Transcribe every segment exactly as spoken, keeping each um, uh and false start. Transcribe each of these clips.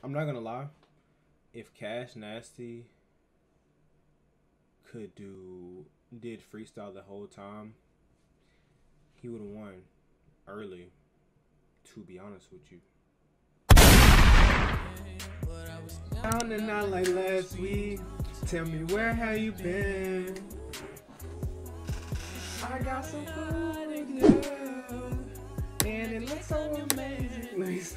I'm not gonna lie. If Cash Nasty could do did freestyle the whole time, he would have won early. To be honest with you. Down and out like last week. Tell me where have you been? I got some food, yeah, and it looks so amazing.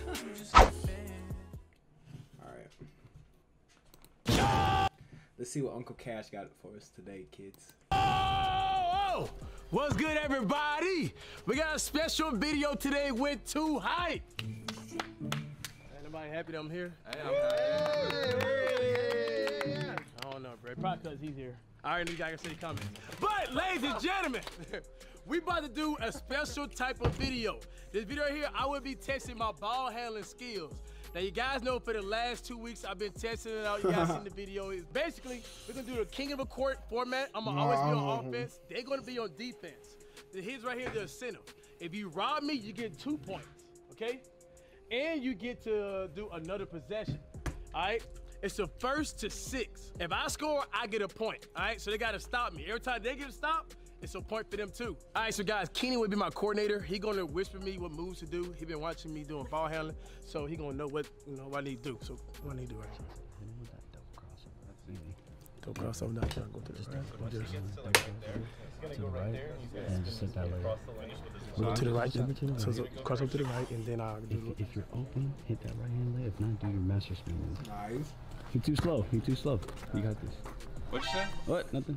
Alright. Let's see what Uncle Cash got for us today, kids. Oh, oh! What's good, everybody? We got a special video today with Too Hype. Anybody happy that I'm here? Hey, I'm happy. I don't know, bro. Probably because he's here. I already knew you guys said he coming. But, ladies and gentlemen, we about to do a special type of video. This video here, I will be testing my ball handling skills. Now, you guys know for the last two weeks, I've been testing it out. You guys seen the video. It's basically, we're going to do the king of a court format. I'm going to always be on offense. They're going to be on defense. Here's right here the incentive. If you rob me, you get two points, okay? And you get to do another possession, all right? It's a first to six. If I score, I get a point, all right? So they got to stop me. Every time they get a stop, it's a point for them too. All right, so guys, Keenan will be my coordinator. He gonna whisper me what moves to do. He been watching me doing ball handling, so he gonna know what you know what I need to do. So what I need to do right here. Double crossover, not trying to go to the right. Just to the right, and just sit that way. Go to the right, so, so cross over to the right, and then I'll do if, if you're open, hit that right hand leg. If not, do your master spin move. Nice. You're too slow. You're too slow. You got this. What'd you say? What? Nothing.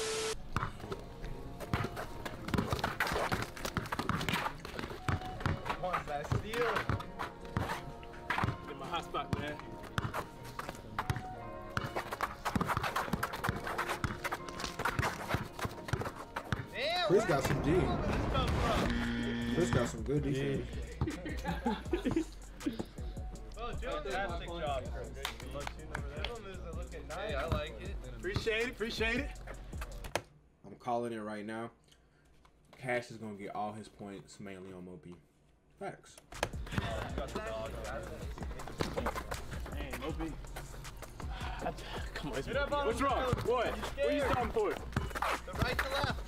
Get my hot spot, man. Chris got some D. Chris got some good defense. Fantastic job, Chris. Hey, I like it. Appreciate it, appreciate it. I'm calling it right now. Cash is gonna get all his points mainly on Moby. Facts. Hey, Moby. Come on, what's wrong? What? What are you stopping for? The right to left.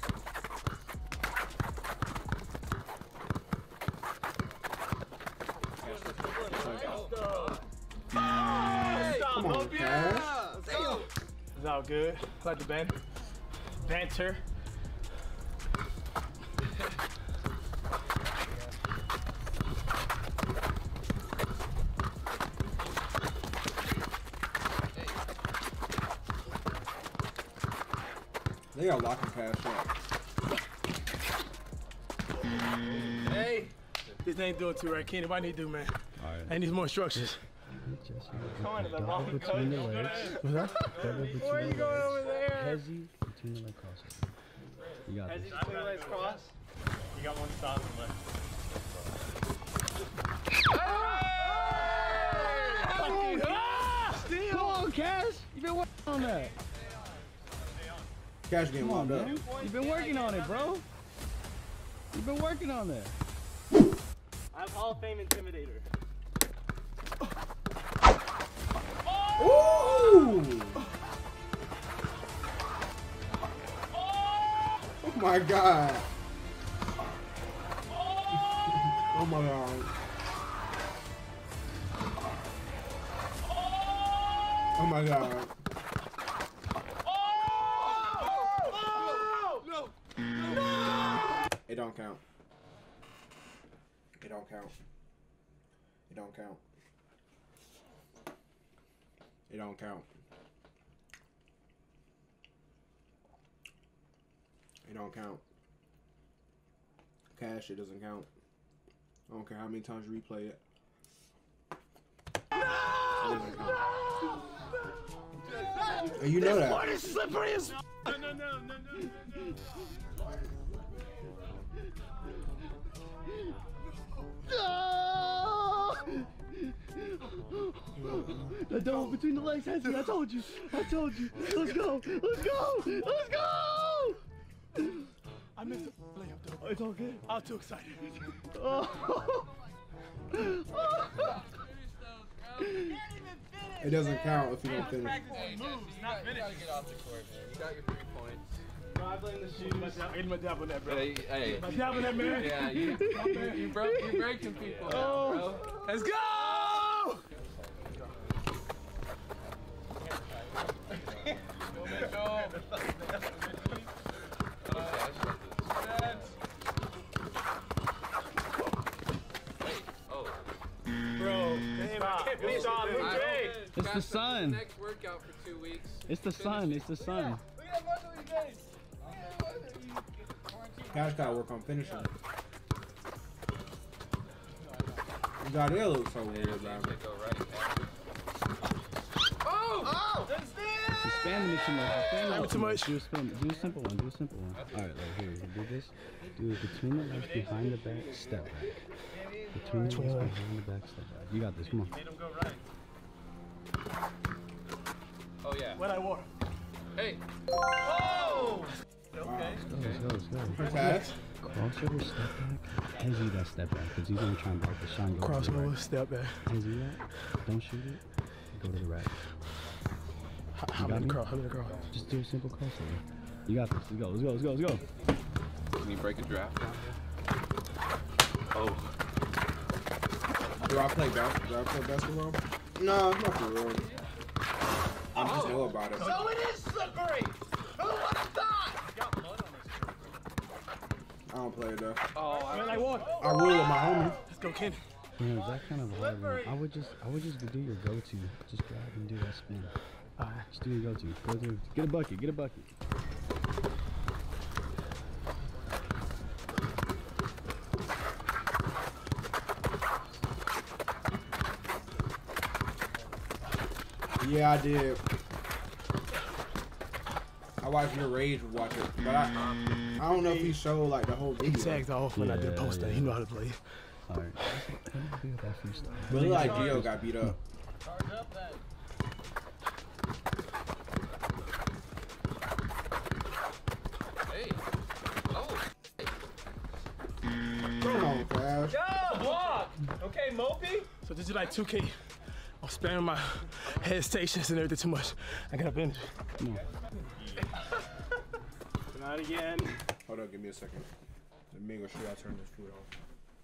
Come on, Cash. It's all good. I like the banter. Banter. They got locking Cash up. Hey, this ain't doing too right, Kenny. What I need to do, man? All right. I need more instructions. Double between the legs. What's that? Double between Where are you going over there? Hezzy between the leg crosses. You got this. Hezzy between the legs cross. You got one stop and left. Hey! Come on, Cash. You've been working on that. Cash getting warmed up. You've been working on it, bro. You've been working on that. I'm Hall of Fame Intimidator. Ooh! Oh my god. Oh my god. Oh my god. It don't count. It don't count. It don't count. It don't count. It don't count. Cash, it doesn't count. I don't care how many times you replay it. It doesn't count. And you know that. What is slippery as no, no, no, no, no, no. The double between the legs, Hezzy. I told you. I told you. Let's go. Let's go. Let's go. I missed the layup though. It's all good. I'm too excited. Oh. Can't even It doesn't count if you don't finish. Hey, Jesse, you, got, you gotta get off the court, man. You got your three points. No, I blame the shoes. I get my dab on that, bro. Hey, hey. My dab on that, man. Yeah, you, you, you broke, you're breaking people now, bro. Let's go! It's the sun. Next workout for two weeks. It's the sun. It's the sun. Cash gotta work on finishing. Gardell looks so weird, man. Oh! Oh! You're spamming it too much. You're spamming it too much. Do a, spin. Do a simple one. Do a simple one. All right, like here. Do this. Do it between the legs, behind the back, step back. Between the legs, behind the back, step back. You got this. Come on. Made him go right. Oh yeah. What I want. Hey. Oh! Okay. Let's go, let's go, let's go. Pass. Crossover, step back. Hezzy that step back, because he's going to try and block the shine. Go to the Crossover, right. step back. Hezzy that. Don't shoot it. Go to the right. How many cross? How many cross? Just do a simple crossover. You got this. Let's go, let's go, let's go, let's go. Can you break a draft down here? Oh. Do I play basketball? Do I play basketball? No, not for real. I just know about it. So it is slippery! Who would have thought? Got mud on his shirt. I don't play it though. Oh, I like what? I will with my homie. Let's go, Ken. Yeah, that kind of hard one. I would just, I would just do your go-to. Just grab and do that spin. All right. Just do your go-to. Go through. Get a bucket. Get a bucket. Yeah, I did. I watched your Rage watch it, but I, I don't know if he showed like the whole video. He tagged off when I did Yeah, post that. yeah. He know how to play. All right. Let me do that freestyle. But it looked like Gio got beat up. Charge up then. Hey. Oh. Come on, Cash. Go! Walk! Okay, Mopey? So this is like two K. I'm spamming my head stations and everything too much. I got a bench. Come on. Not again. Hold on, give me a second. Let me go sure I turn this food off.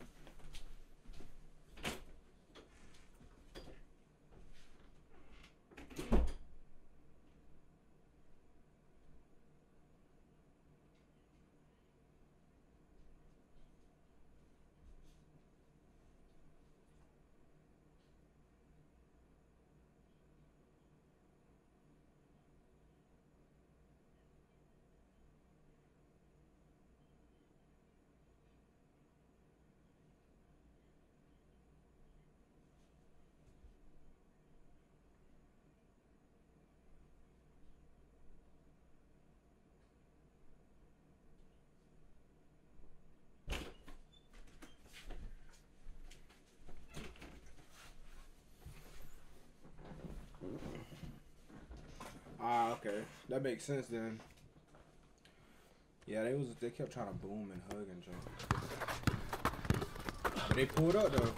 Ah, okay. That makes sense then. Yeah, they was they kept trying to boom and hug and jump. But they pulled up though.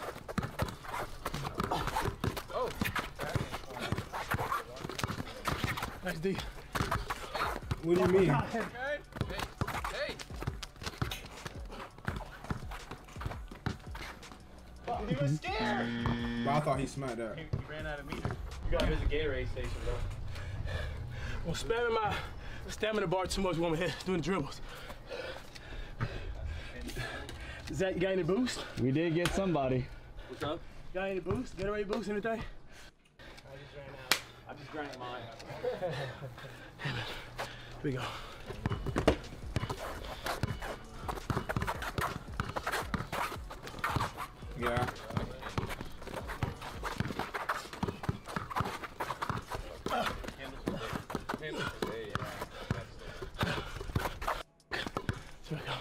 Oh. Nice D. What do you mean? Okay. Hey. Hey. He was scared. But I thought he smacked that. He ran out of meters. You gotta visit Gatorade station, bro. I'm spamming my stamina bar too much when I'm here doing the dribbles. Zach, you got any boost? We did get somebody. What's up? Got any boost? Gatorade boost, anything? I just ran out. I just drank mine. Here we go. Yeah. Here we go.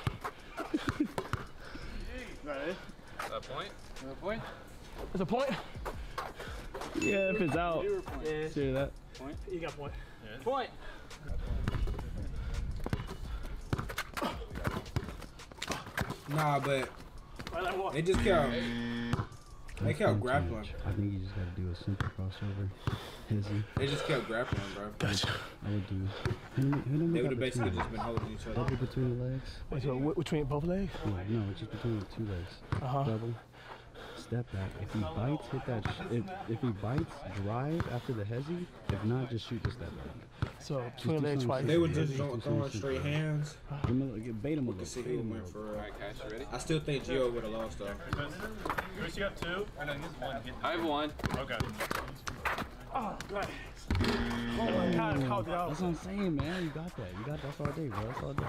Right. That point? That point? There's a point? Yeah, if it's out. Yeah. See that? You got a point. Yeah. Point. Nah, but Right, like what? they just kept They kept grappling. I think you just gotta do a simple crossover. Hizzy. They just kept grappling, bro. Gotcha. I would do. Hit him, hit him They with would have that basically between. just been holding each other. Double between the legs. Wait, so wh- between both legs? Yeah, no, just between the two legs. Uh-huh. Double. Step back. If he bites, hit that. Sh if if he bites, drive after the hezzy. If not, just shoot the step back. So Just between do legs something twice. simple. They were Yeah, just do throwing something straight simple. hands. Give him a little- Bait him a To little. see Bait who him a went little. for real. Alright, Cash, you ready? I still think Gio would have lost though. Chris, you have two? Or no, he has one. Hit. I have one. Okay. Oh, God. Oh, my God, I called it out. That's what I'm saying, man. You got that. You got that's all day, bro. That's all day.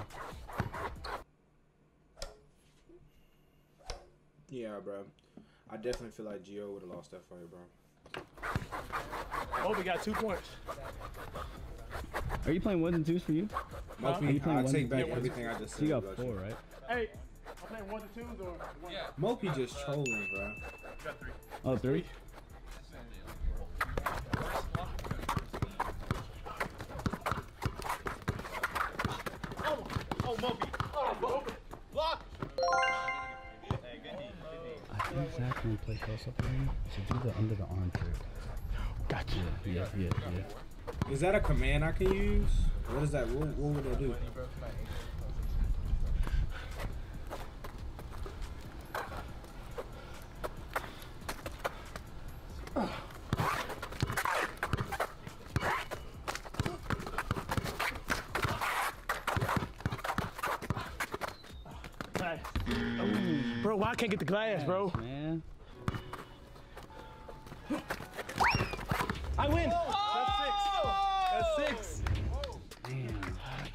Yeah, bro. I definitely feel like Gio would have lost that fight, bro. Oh, we got two points. Are you playing ones and twos for you? Mopi, Are you playing I one- take back yeah, everything I just So said. you got about four, right? Hey, I'm playing one to twos or one? Yeah. Mopi just trolling, bro. Got three. Oh, three. Oh, oh, Moby. Oh, Moby. Block. Hey, good knee, good knee. I think Zach can play close up on you. So do the under the arm trick. Gotcha. Yeah, yeah, yeah. Is that a command I can use? What is that? What, what would I do? Nice. Ooh. Bro, why I can't get the glass, bro? Man. I win. That's six. Damn.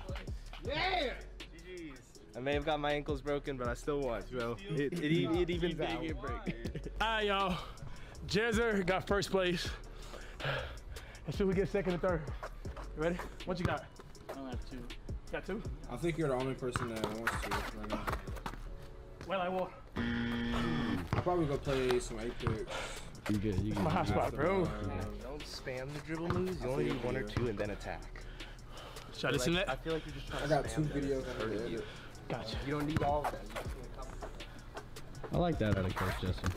I may have got my ankles broken, but I still won, bro. It, it, e- it even didn't get break. All right, y'all. Jezzer got first place. Let's see who gets second and third. You ready? What you got? I don't have two. Got two? I think you're the only person that wants to right now. Well, I will. I'll probably go play some Apex. You good? You good? My hot spot, bro. Uh, Don't spam the dribble moves. You only need one or two and then attack. Should I listen to I that? feel like you're just trying I to got spam two them. videos on the edit. Gotcha. You don't need all of them. I like that out of Coach Justin.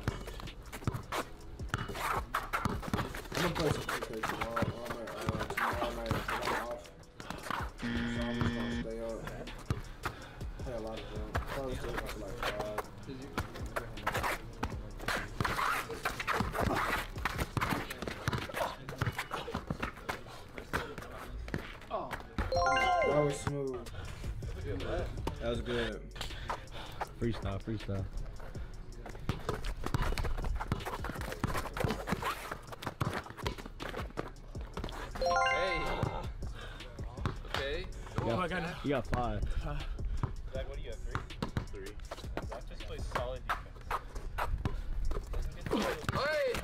I'm gonna play some Apex tomorrow, uh, tomorrow night until I'm off. So I'm just gonna stay up. Play a lot of them. Probably stay up until like five. That was smooth. That was good. Freestyle, freestyle. Hey. Okay. What do I got now? You got five. Zach, what do you have? Three? Three. Zach just plays solid defense. Hey.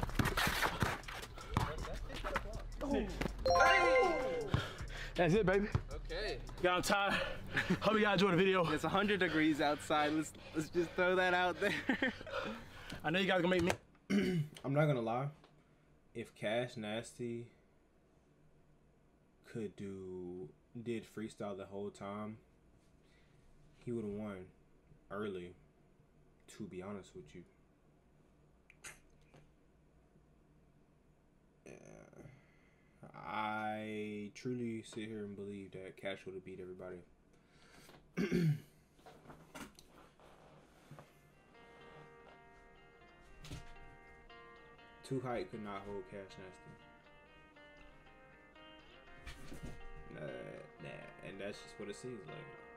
That's it, baby. Okay. Got on time. Hope you guys enjoyed the video. It's one hundred degrees outside. Let's let's just throw that out there. I know you guys gonna make me. I'm not gonna lie. If Cash Nasty could do did freestyle the whole time, he would have won early. To be honest with you. Yeah. I truly sit here and believe that Cash would have beat everybody. Too Height could not hold Cash Nasty. Nah, nah, and that's just what it seems like.